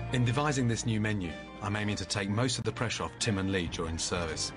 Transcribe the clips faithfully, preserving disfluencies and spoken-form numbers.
In devising this new menu, I'm aiming to take most of the pressure off Tim and Lee during service.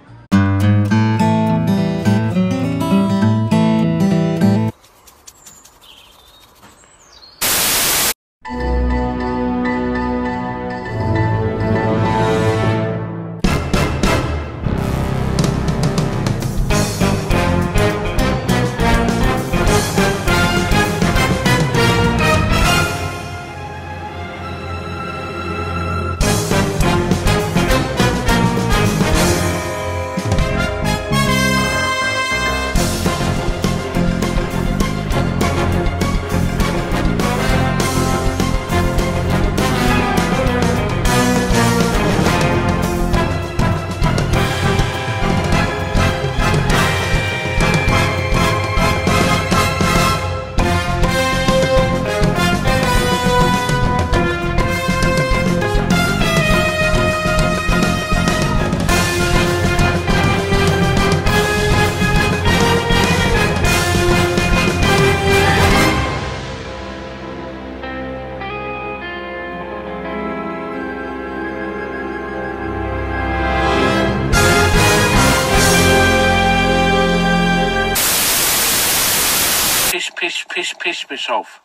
Piss, piss, piss, piss myself.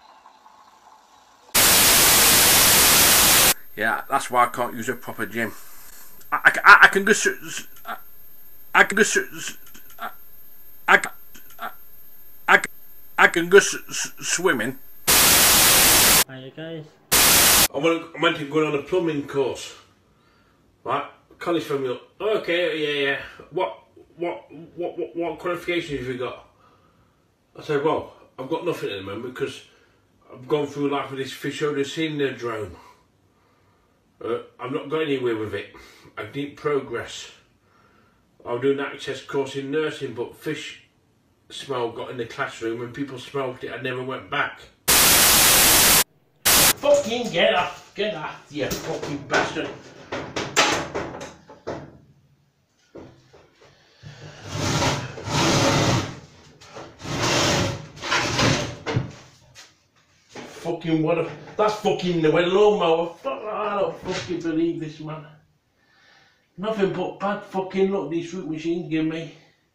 Yeah, that's why I can't use a proper gym. I, I, I can go. I, I can go. I, I, I, I can go swimming. Hiya guys. I went, I went to go on a plumbing course. Right, Connie's phoned me up. Okay, yeah, yeah. What, what, what, what, what qualifications have you got? I said, well, I've got nothing at the moment because I've gone through life with this fish odour syndrome. Uh, I've not got anywhere with it. I didn't progress. I was doing an access course in nursing, but fish smell got in the classroom and people smelled it. I never went back. Fucking get off, get off, you fucking bastard. Fucking what a, that's fucking the lawnmower. Fuck, I don't fucking believe this, man. Nothing but bad fucking luck these fruit machines give me.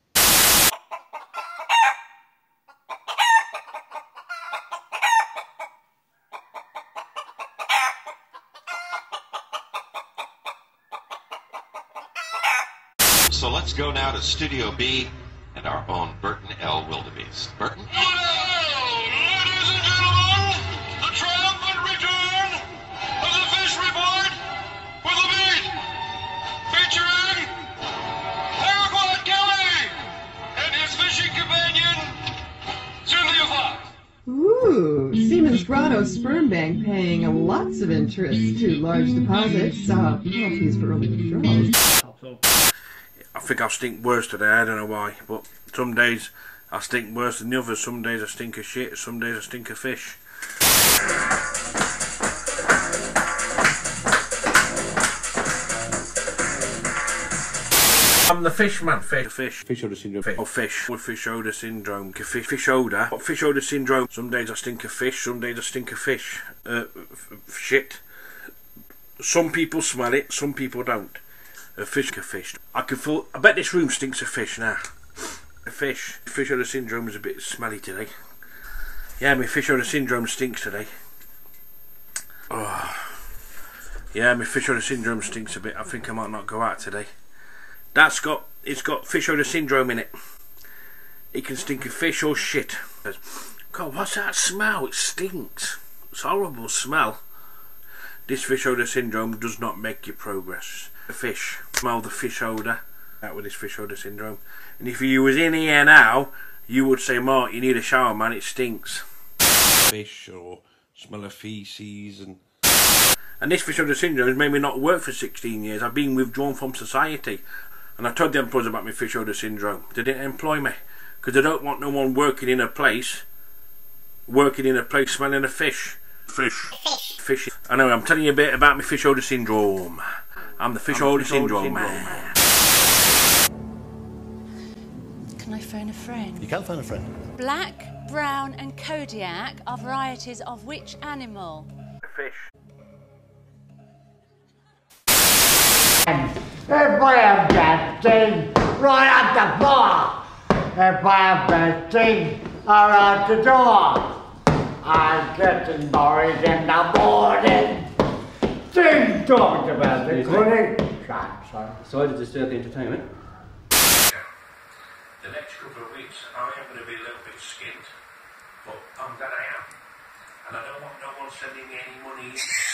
So let's go now to Studio B and our own Burton L. Wildebeest. Burton? Ladies and gentlemen, the triumphant return of the Fish Report with the beat, featuring Paraquat Kelly and his fishing companion, Cynthia Fox. Ooh, Siemens Grotto Sperm Bank paying lots of interest to large deposits. Uh, fees for early withdrawals. I think I stink worse today, I don't know why, but some days I stink worse than the others. Some days I stink of shit, some days I stink of fish. I'm the fish man, fish. Fish. Fish odour syndrome. Fish. Oh, fish. With fish odour syndrome. Fish, fish odour. What fish odour syndrome? Some days I stink of fish, some days I stink of fish. Uh, shit. Some people smell it, some people don't. A fish, a fish. I can feel. I bet this room stinks of fish now. A fish. Fish odour syndrome is a bit smelly today. Yeah, my fish odour syndrome stinks today. Oh. Yeah, my fish odour syndrome stinks a bit. I think I might not go out today. That's got. It's got fish odour syndrome in it. It can stink of fish or shit. God, what's that smell? It stinks. It's a horrible smell. This fish odour syndrome does not make you progress. The fish. Smell the fish odour. Out with this fish odour syndrome. And if you was in here now, you would say, Mark, you need a shower, man, it stinks. Fish or smell of faeces and... And this fish odour syndrome has made me not work for sixteen years. I've been withdrawn from society. And I told the employers about my fish odour syndrome. They didn't employ me. Because they don't want no one working in a place, working in a place smelling of fish. Fish. Fish. Fish. I know, I'm telling you a bit about my fish odour syndrome. I'm the fish odour syndrome man. Can I phone a friend? You can phone a friend. Black, brown and Kodiak are varieties of which animal? Fish. If I have that thing right at the bar, if I have that thing around the door, I'm getting married in the morning. Ding dong about the clinic. Sorry to disturb the entertainment. The next couple of weeks I am going to be a little bit skint, but I'm glad I am. And I don't want no one sending me any money.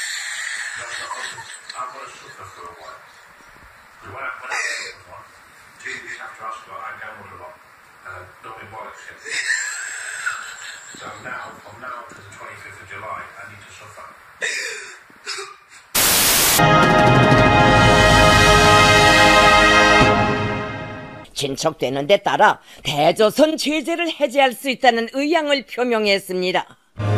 I'm going to suffer for a while. Because when I, when I get with one, two weeks after I start, I gambled a lot. And I don't mean bollocks yet. So now, from now to the twenty-fifth of July, I need to suffer. 진척되는 데 따라 대조선 제재를 해제할 수 있다는 의향을 표명했습니다.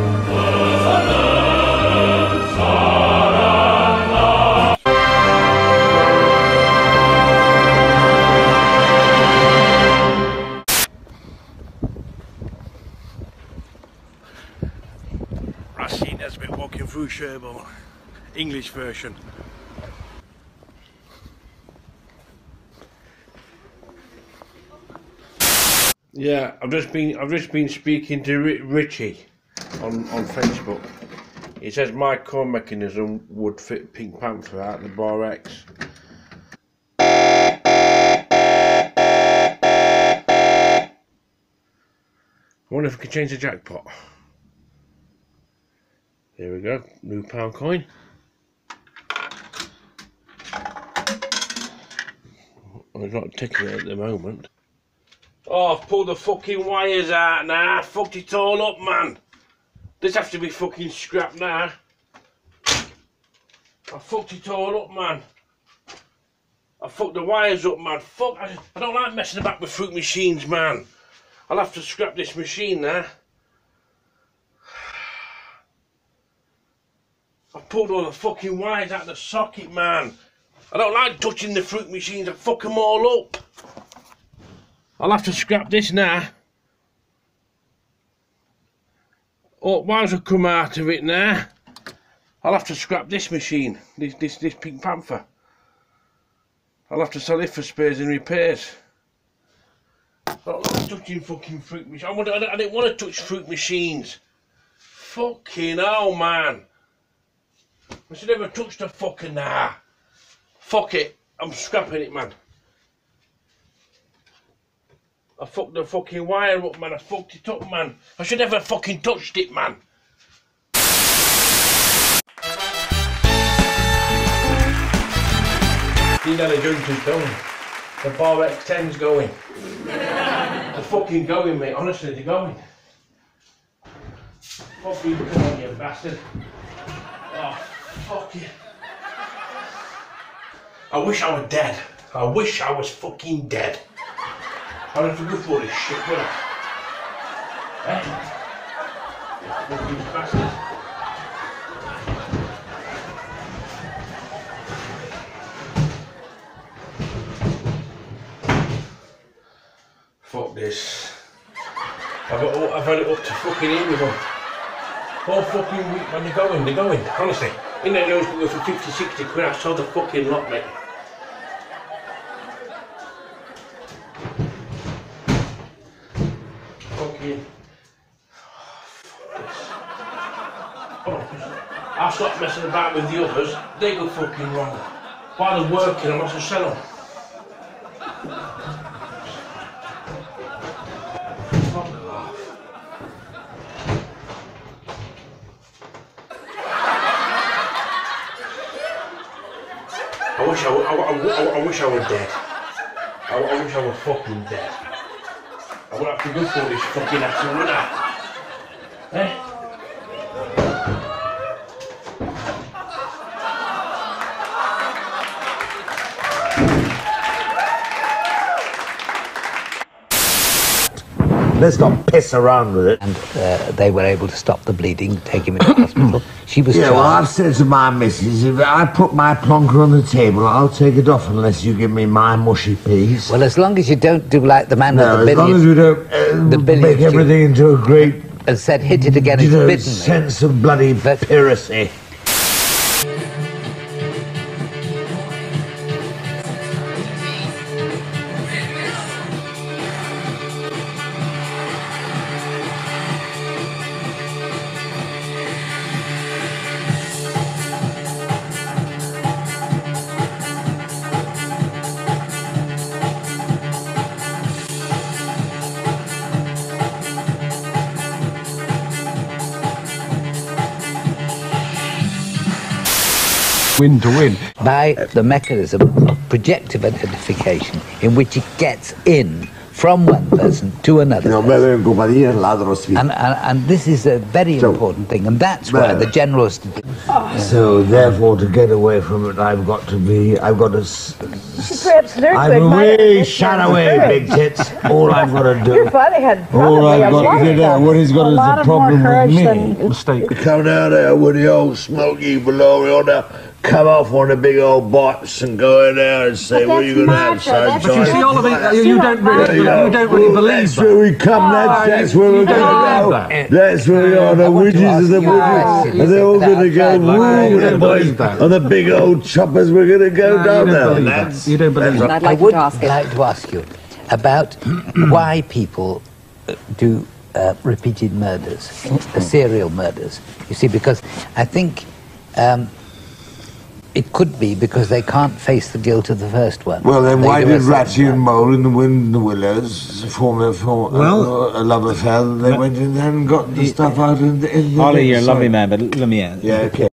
Racine has been walking through Sherborne, English version. Yeah, I've just been I've just been speaking to Richie on on Facebook. He says my core mechanism would fit Pink Panther out the Bar X. I wonder if we could change the jackpot. There we go, new pound coin. Well, it's not ticking it at the moment. Oh, I've pulled the fucking wires out now. I fucked it all up, man. This has to be fucking scrapped now. I fucked it all up, man. I fucked the wires up, man. Fuck, I, I don't like messing about with fruit machines, man. I'll have to scrap this machine now. I pulled all the fucking wires out of the socket, man. I don't like touching the fruit machines. I fuck them all up. I'll have to scrap this now. Oh, wires have come out of it now. I'll have to scrap this machine, this this this Pink Panther. I'll have to sell it for spares and repairs. I don't like touching fucking fruit machines. I, I, I didn't want to touch fruit machines. Fucking hell, man. I should never touch the fucking nah. Fuck it. I'm scrapping it, man. I fucked the fucking wire up, man. I fucked it up, man. I should never fucking touched it, man. Indiana Jones is going. The Bar X ten's going. They're fucking going, mate. Honestly, they're going. Fucking come on, you bastard. Oh, fuck you. I wish I were dead. I wish I was fucking dead. I'll have to go for this shit, will I? Eh? Fucking bastard. Fuck this. I've, got, I've had it up to fucking here with them. All fucking week, man, they're going, they're going, honestly. In there goes to go for fifty, sixty quid, I saw the fucking lot, mate. Fucking... Oh, I stopped messing about with the others, they go fucking wrong. While they're working, I'm not to sell them. I wish I, I, I, I, I wish I were dead. I, I wish I were fucking dead. I would have to go for this fucking action, wouldn't I? Eh? Let's not piss around with it. And uh, they were able to stop the bleeding, take him into hospital. She was Yeah, charged. well, I've said to my missus, if I put my plonker on the table, I'll take it off unless you give me my mushy piece. Well, as long as you don't do like the man No, with the as long billion, as we don't uh, the billion make everything into a great... and said hit it again, you it's know, bitten. sense of bloody piracy. win to win. By the mechanism of projective identification in which it gets in from one person to another. No, person. And, and, and this is a very so, important thing, and that's why the generals... So, therefore, to get away from it, I've got to be... I've got to... I'm away, shut away, big tits. All I've got to do... Your father had all I've got to do, what he's got a is lot a of problem more with me. than- Mistake. Come down there with the old smoky below on the... Come off on the big old bots and go in there and say, what are you going to have, son? But you see, Oliver, you don't really, you don't really believe That's where we come, that's, that's where we're going to go. That's where we are, the widgets and the widgets. And they're all going to go, woo, the boys, on the big old choppers, we're going to go down there. You don't believe that. I would like to ask you about why people do uh, repeated murders, uh, serial murders. You see, because I think... Um, it could be because they can't face the guilt of the first one. Well, then They why do did a second Ratty one. and Mole in the Wind and the Willows form a, form Well- a, a love affair? They went in there and got the stuff out in the... In the Ollie, you're a sorry. lovely man, but let me out. Yeah, okay.